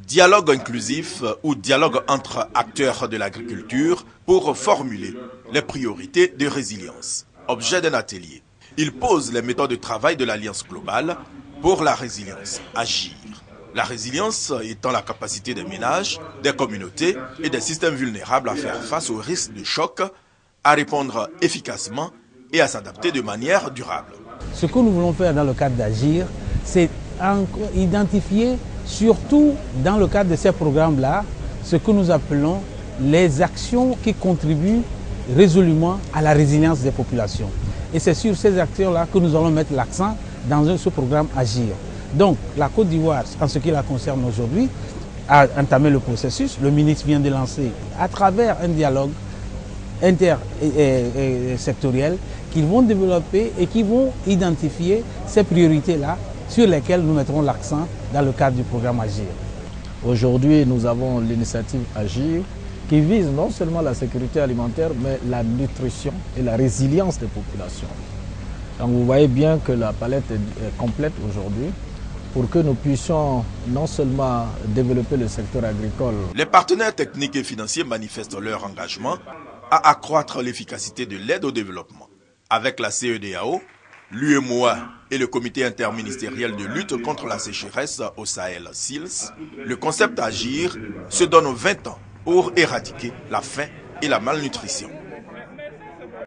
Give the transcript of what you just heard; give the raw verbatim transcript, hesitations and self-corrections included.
Dialogue inclusif ou dialogue entre acteurs de l'agriculture pour formuler les priorités de résilience. Objet d'un atelier. Il pose les méthodes de travail de l'Alliance globale pour la résilience, agir. La résilience étant la capacité des ménages, des communautés et des systèmes vulnérables à faire face aux risques de choc, à répondre efficacement et à s'adapter de manière durable. Ce que nous voulons faire dans le cadre d'Agir, c'est identifier, surtout dans le cadre de ces programmes-là, ce que nous appelons les actions qui contribuent résolument à la résilience des populations. Et c'est sur ces actions-là que nous allons mettre l'accent dans ce programme Agir. Donc, la Côte d'Ivoire, en ce qui la concerne aujourd'hui, a entamé le processus. Le ministre vient de lancer, à travers un dialogue intersectoriel, qu'ils vont développer et qui vont identifier ces priorités-là sur lesquelles nous mettrons l'accent dans le cadre du programme Agir. Aujourd'hui, nous avons l'initiative Agir qui vise non seulement la sécurité alimentaire, mais la nutrition et la résilience des populations. Donc vous voyez bien que la palette est complète aujourd'hui pour que nous puissions non seulement développer le secteur agricole. Les partenaires techniques et financiers manifestent leur engagement à accroître l'efficacité de l'aide au développement. Avec la C E D A O, l'U M O A et le Comité interministériel de lutte contre la sécheresse au Sahel, S I L S, le concept Agir se donne vingt ans pour éradiquer la faim et la malnutrition.